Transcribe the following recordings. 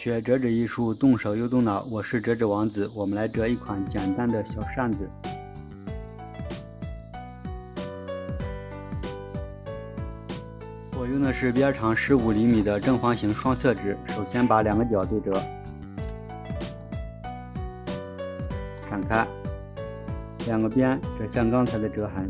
学折纸艺术，动手又动脑。我是折纸王子，我们来折一款简单的小扇子。我用的是边长15厘米的正方形双色纸。首先把两个角对折，展开，两个边折向刚才的折痕。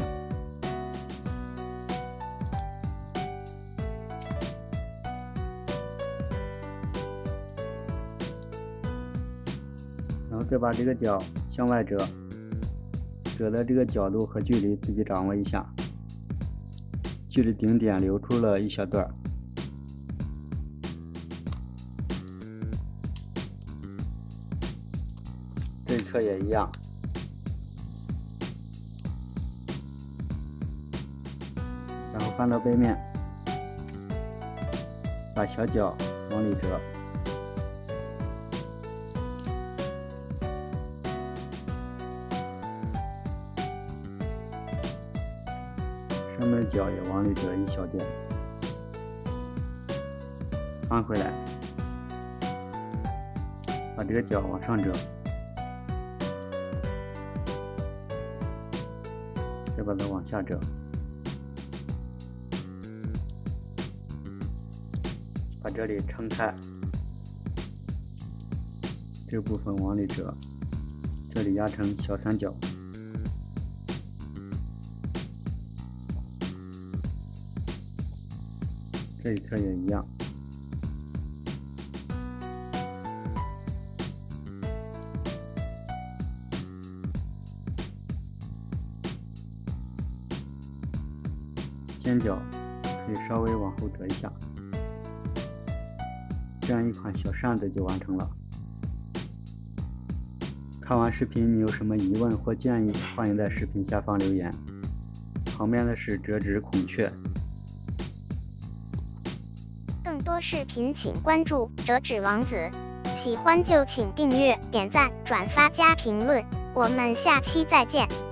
然后再把这个角向外折，折的这个角度和距离自己掌握一下，距离顶点留出了一小段。这一侧也一样。然后翻到背面，把小角往里折。上面的角也往里折一小点，翻回来，把这个角往上折，再把它往下折，把这里撑开，这部分往里折，这里压成小三角。这一侧也一样。尖角可以稍微往后折一下，这样一款小扇子就完成了。看完视频你有什么疑问或建议，欢迎在视频下方留言。旁边的是折纸孔雀。 更多视频请关注折纸王子，喜欢就请订阅、点赞、转发加评论，我们下期再见。